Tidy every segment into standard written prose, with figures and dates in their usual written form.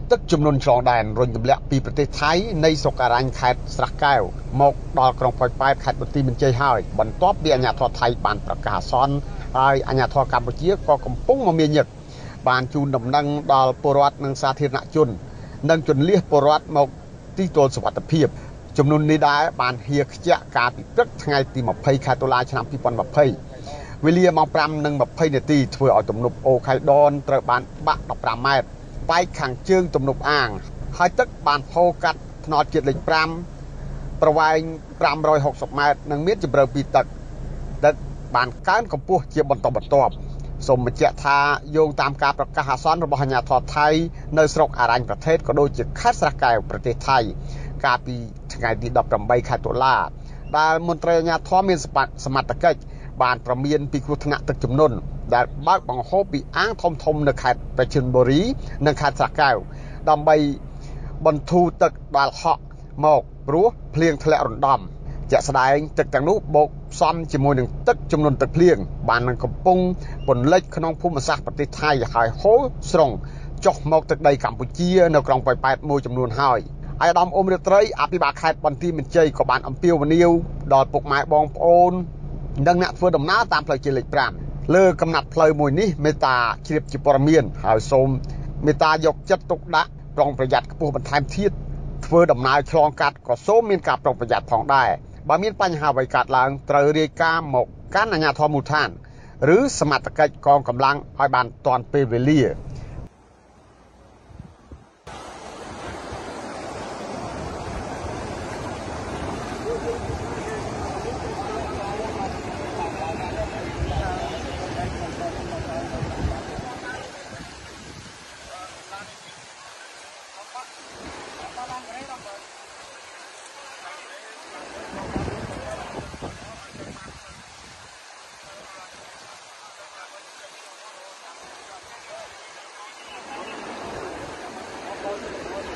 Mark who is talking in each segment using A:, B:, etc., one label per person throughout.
A: ទឹកចំនួនឆ្លងដែនរុញទម្លាក់ពីប្រទេសថៃនៃស្រុកអរញ្ញខេត្តស្រះកែវមកដល់ក្រុងប៉ោយប៉ែតខេត្តបន្ទាយមានជ័យហើយបន្ទាប់ពីអាជ្ញាធរថៃបានប្រកាសអាសន្នហើយអាជ្ញាធរកម្ពុជាក៏កំពុងមមាញឹកបានជូនដំណឹងដល់ពលរដ្ឋនិងសាធារណជននិងជន្លៀសពលរដ្ឋមកទីទួលសុវត្ថិភាពចំនួននេះដែរបានហៀខ្ជាក់កាលពីព្រឹកថ្ងៃទី20ខែតុលាឆ្នាំ2020វេលាម៉ោង 5:20 នាទីធ្វើឲ្យទំនប់អូខៃដនត្រូវបានបាក់15ម៉ែត្របែកខាងជើងទំនប់អាងហើយទឹកបានហូរកាត់ថ្នល់ជាតិលេខ5ប្រវែង560ម៉ែត្រនិងមានជម្រៅពីទឹកបានកើនកម្ពស់ជាបន្តបន្ទាប់សូមបញ្ជាក់ថាយោងតាមការប្រកាសអាសន្នរបស់អាជ្ញាធរថៃនៅស្រុកអរញ្ញប្រទេសក៏ដូចជាខេត្តស្រះកែវប្រទេសថៃកាលពីថ្ងៃទី18ខែតុលាដែលមន្ត្រីអាជ្ញាធរមានសមត្ថកិច្ចបានប្រមានពីគ្រោះថ្នាក់ទឹកជំនន់ដែលបើកបង្ហូរពីអាងធំៗនៅខេត្តប្រជិនបុរីនិងខេត្តស្រះកែវដើម្បីបន្ធូរទឹកដែលហក់មកព្រោះភ្លៀងធ្លាក់រំដំជាក់ស្ដែងទឹកទាំងនោះបូកផ្សំជាមួយនឹងទឹកចំនួនទឹកភ្លៀងបាននឹងកំពុងពន្លិចក្នុងភូមិសាស្ត្រប្រទេសថៃហើយហូរស្រុងចុះមកទឹកដីកម្ពុជានៅក្រុងប៉ោយប៉ែតមួយចំនួនហើយអាយដាមអ៊ុំរាត្រីអភិបាលខេត្តបន្ទាយមានជ័យក៏បានអំពាវនាវដល់ពុកម៉ែបងប្អូននិងអ្នកធ្វើដំណើរតាមផ្លូវជាតិលេខ5លើកំណាត់ផ្លូវមួយនេះមេត្តាជ្រាបជាព័ត៌មានហើយសូមមេត្តាយកចិត្តទុកដាក់ប្រុងប្រយ័ត្នខ្ពស់បន្ថែមទៀតធ្វើដំណើរឆ្លងកាត់ក៏សូមមានការប្រុងប្រយ័ត្នផងដែរបើមានបញ្ហាអ្វីកើតឡើងត្រូវរាយការណ៍មកកាន់អាជ្ញាធរមូលដ្ឋានឬសមត្ថកិច្ចកងកម្លាំងឲ្យបានទាន់ពេលវេលា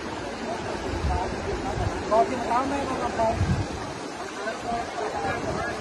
B: Có tiếng pháo mấy con